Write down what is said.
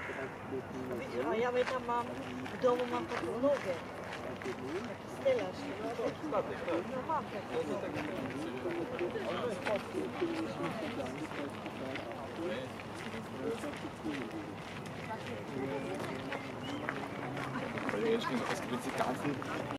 A ja tam mam, w domu mam taką nogę. Stelaż. No mam taką nogę. Weil wir jetzt schon was Ganzen